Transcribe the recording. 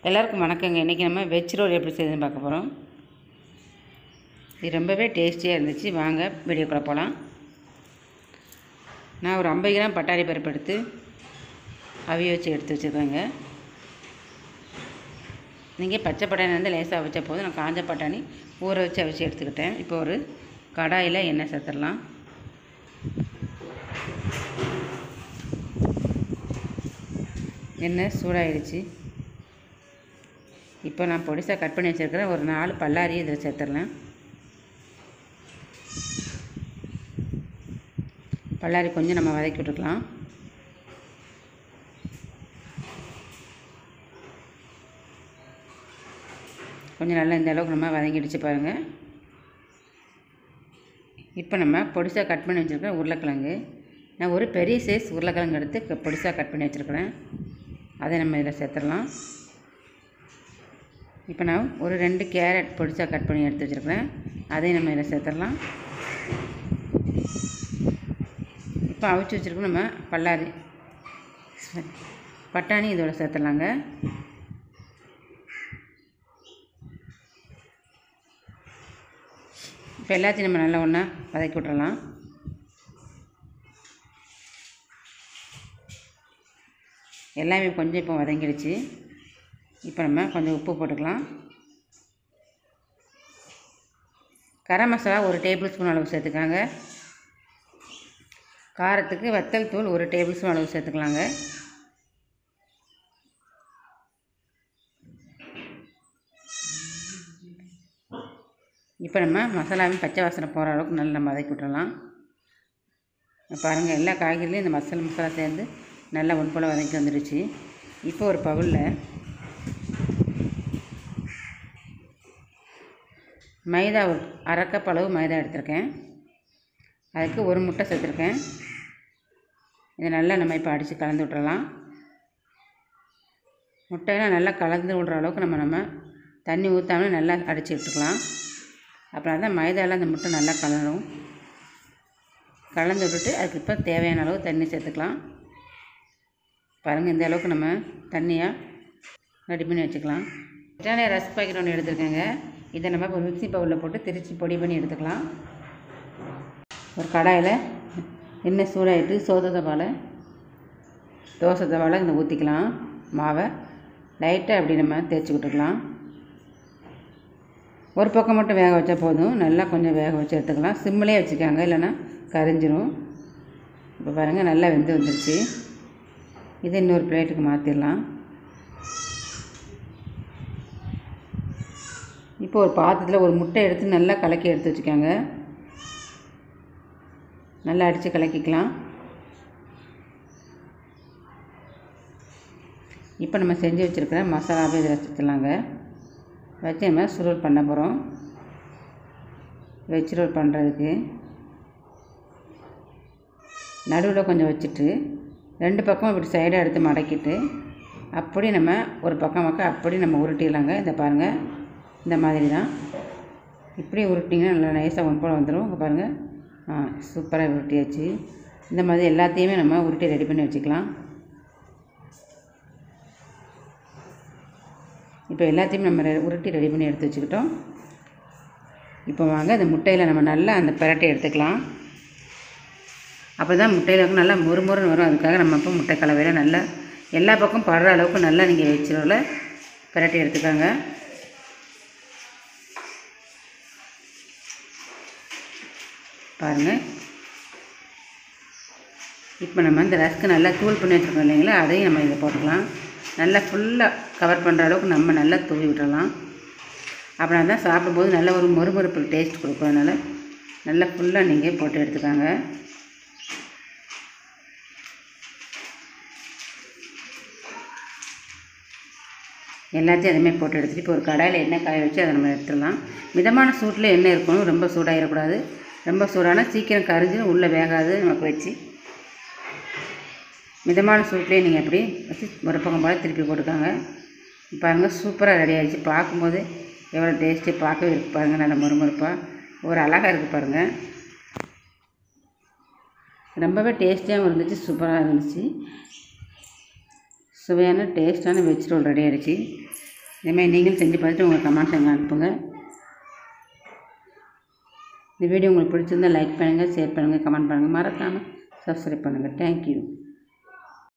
எல்லாருக்கும் வணக்கங்க. இன்றைக்கி நம்ம வெஜ் ரோல் எப்படி செய்யுதுன்னு பார்க்க போகிறோம். இது ரொம்பவே டேஸ்டியாக இருந்துச்சு. வாங்க வீடியோக்குள்ளே போகலாம். நான் ஒரு 50 கிராம் பட்டாணி பருப்பு எடுத்து அவிய வச்சு எடுத்து வச்சுருக்கேங்க. நீங்கள் பச்சை பட்டாணி வந்து லேசாக வச்சா போதும். நான் காஞ்ச பட்டாணி ஊற வச்சு அவிச்சு எடுத்துக்கிட்டேன். இப்போ ஒரு கடாயில் எண்ணெய் சேர்த்துடலாம். எண்ணெய் சூடாகிடுச்சு. இப்போ நான் பொடிசாக கட் பண்ணி வச்சுருக்கிறேன் ஒரு 4 பல்லாரி இதில் சேர்த்துடலாம். பல்லாரி கொஞ்சம் நம்ம வதக்கி விட்டுக்கலாம். கொஞ்சம் நல்லா இந்த அளவுக்கு நம்ம வதங்கிடுச்சு பாருங்கள். இப்போ நம்ம பொடிசாக கட் பண்ணி வச்சுருக்கிறேன் உருளைக்கிழங்கு. நான் ஒரு பெரிய சைஸ் உருளைக்கிழங்கு எடுத்து பொடிசாக கட் பண்ணி வச்சுருக்கிறேன். அதை நம்ம இதில் சேர்த்துடலாம். இப்போ நான் ஒரு 2 கேரட் பொடிசாக கட் பண்ணி எடுத்து வச்சுருக்கிறேன். அதையும் நம்ம இதில் சேர்த்துடலாம். இப்போ அவிச்சு வச்சுருக்கோம் நம்ம பட்டாணி இதோட சேர்த்துடலாங்க. இப்போ எல்லாத்தையும் நம்ம நல்லா ஒன்றா வதக்கி விட்டுறலாம். எல்லாமே கொஞ்சம் இப்போ வதங்கிடுச்சு. இப்போ நம்ம கொஞ்சம் உப்பு போட்டுக்கலாம். கரம் மசாலா ஒரு டேபிள் ஸ்பூன் அளவு சேர்த்துக்காங்க. காரத்துக்கு வத்தல் தூள் ஒரு டேபிள் ஸ்பூன் அளவு சேர்த்துக்கலாங்க. இப்போ நம்ம மசாலாவும் பச்சை வாசனை போகிற அளவுக்கு நல்லா நம்ம வதக்கி விட்டுறலாம். பாருங்கள், எல்லா காய்கறிலையும் இந்த மசாலா சேர்ந்து நல்லா ஒன்போல் வதக்கி வந்துடுச்சு. இப்போ ஒரு பவுலில் மைதா ஒரு 1/2 கப் அளவு மைதா எடுத்திருக்கேன். அதுக்கு ஒரு முட்டை சேர்த்துருக்கேன். இதை நல்லா நம்ம இப்போ அடித்து கலந்து விட்டுறலாம். முட்டையெல்லாம் நல்லா கலந்து விடுற அளவுக்கு நம்ம தண்ணி ஊற்றாமல் நல்லா அடித்து விட்டுக்கலாம். அப்புறம் தான் மைதாவில் அந்த முட்டை நல்லா கலரும். கலந்து விட்டுட்டு அதுக்கு இப்போ தேவையான அளவு தண்ணி சேர்த்துக்கலாம். பாருங்கள், இந்த அளவுக்கு நம்ம தண்ணியாக ரெடி பண்ணி வச்சுக்கலாம். பட்டாணி ரஸ் பாக்கெட் ஒன்று எடுத்துருக்கேங்க. இதை நம்ம ஒரு மிக்ஸி பவுலில் போட்டு திரித்து பொடி பண்ணி எடுத்துக்கலாம். ஒரு கடாயில் எண்ணெய் சூடாகிட்டு தோசை தவாவில் இந்த ஊற்றிக்கலாம். மாவை லைட்டாக அப்படி நம்ம தேய்ச்சி விட்டுக்கலாம். ஒரு பக்கம் மட்டும் வேக வச்சா போதும். நல்லா கொஞ்சம் வேக வச்சு எடுத்துக்கலாம். சிம்மிலே வச்சுக்காங்க, இல்லைன்னா கரிஞ்சிரும். இப்போ பாருங்கள், நல்லா வெந்து வந்துடுச்சு. இதை இன்னொரு பிளேட்டுக்கு மாற்றிடலாம். இப்போ ஒரு பாத்திரத்தில் ஒரு முட்டை எடுத்து நல்லா கலக்கி எடுத்து வச்சுக்கோங்க. நல்லா அடித்து கலக்கிக்கலாம். இப்போ நம்ம செஞ்சு வச்சுருக்கிற மசாலாவை இதில் வச்சுக்கலாங்க. வச்சு நம்ம சுருள் பண்ண போகிறோம். வெஜ் ரோல் பண்ணுறதுக்கு நடுவில் கொஞ்சம் வச்சுட்டு 2 பக்கமும் இப்படி சைடாக எடுத்து மடக்கிட்டு அப்படி நம்ம ஒரு பக்கம் அப்படி நம்ம உருட்டிடலாங்க. இதை பாருங்கள், இந்த மாதிரி தான். இப்படி உருட்டிங்கன்னா நல்லா நைஸாக ஒன் போல் வந்துடும். இங்கே பாருங்கள், சூப்பராக உருட்டியாச்சு. இந்த மாதிரி எல்லாத்தையுமே நம்ம உருட்டி ரெடி பண்ணி வச்சுக்கலாம். இப்போ எல்லாத்தையும் நம்ம உருட்டி ரெடி பண்ணி எடுத்து வச்சுக்கிட்டோம். இப்போ வாங்க, இந்த முட்டையில் நம்ம நல்லா அந்த பிரட்டை எடுத்துக்கலாம். அப்போ தான் முட்டையில் நல்லா மொறுமொறுன்னு வரும். அதுக்காக நம்ம இப்போ முட்டை கலவையில் நல்லா எல்லா பக்கம் படுற அளவுக்கு நல்லா நீங்கள் வச்சுருவில் பிரட்டை எடுத்துக்காங்க. பாருங்கள், இப்போ நம்ம இந்த ரஸ்க்கு நல்லா தூள் பண்ணி வச்சுருக்கோம் இல்லைங்களா, அதையும் நம்ம இதை போட்டுக்கலாம். நல்லா ஃபுல்லாக கவர் பண்ணுற அளவுக்கு நம்ம நல்லா தூவி விட்டுறலாம். அப்படின்னா தான் சாப்பிடும்போது நல்ல ஒரு மொறுமொறுப்பு டேஸ்ட் கொடுக்கும். அதனால் நல்லா ஃபுல்லாக நீங்கள் போட்டு எடுத்துக்காங்க. எல்லாத்தையும் அதுமாதிரி போட்டு எடுத்துகிட்டு இப்போ ஒரு கடாயில் எண்ணெய் காய வச்சு அதை நம்ம எடுத்துடலாம். மிதமான சூட்டில் எண்ணெய் இருக்கணும். ரொம்ப சூடாகிடக்கூடாது. ரொம்ப சூடானால் சீக்கிரம் கரிஞ்சு உள்ளே வேகாது. நமக்கு வச்சு மிதமான சூட்லேயே நீங்கள் எப்படி வச்சு ஒரு பக்கம் போல் திருப்பி போட்டுக்காங்க. பாருங்கள், சூப்பராக ரெடி ஆகிடுச்சு. பார்க்கும்போது எவ்வளோ டேஸ்ட்டு பார்க்கவே இருக்குது பாருங்கள். நல்லா மொறுமொறுப்பாக ஒரு அழகாக இருக்குது பாருங்கள். ரொம்பவே டேஸ்டியாகவும் இருந்துச்சு, சூப்பராக இருந்துச்சு. சுவையான டேஸ்ட்டான வெஜ் ரோல் ரெடி ஆகிடுச்சு. இதேமாதிரி நீங்களும் செஞ்சு பார்த்துட்டு உங்கள் கமெண்ட்ஸ் எங்கே அனுப்புங்க. இந்த வீடியோ உங்களுக்கு பிடிச்சிருந்தால் லைக் பண்ணுங்கள், ஷேர் பண்ணுங்கள், கமெண்ட் பண்ணுங்கள், மறக்காமல் சப்ஸ்கிரைப் பண்ணுங்கள். தேங்க்யூ.